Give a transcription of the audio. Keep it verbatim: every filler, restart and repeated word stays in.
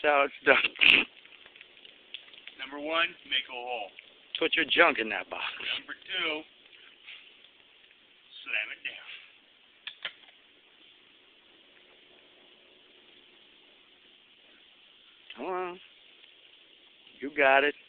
how it's done. Number one, make a hole. Put your junk in that box. Number two, slam it down. Come on. You got it.